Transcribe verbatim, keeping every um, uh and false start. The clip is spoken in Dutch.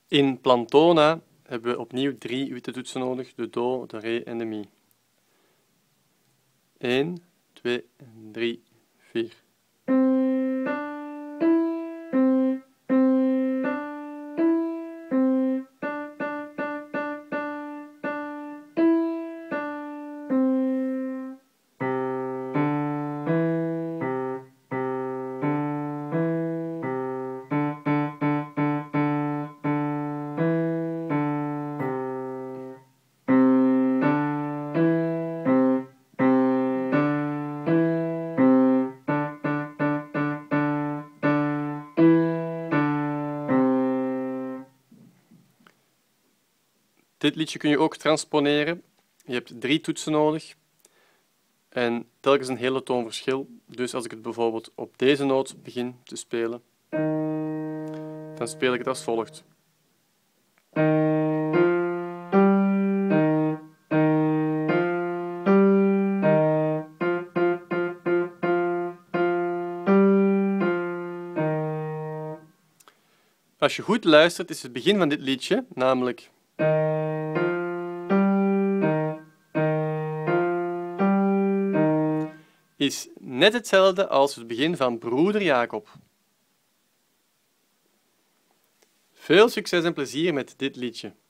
In Plantona hebben we opnieuw drie witte toetsen nodig, de do, de re en de mi. één, twee, drie, vier. Dit liedje kun je ook transponeren. Je hebt drie toetsen nodig en telkens een hele toon verschil. Dus als ik het bijvoorbeeld op deze noot begin te spelen, dan speel ik het als volgt. Als je goed luistert, is het begin van dit liedje, namelijk is net hetzelfde als het begin van Broeder Jacob. Veel succes en plezier met dit liedje.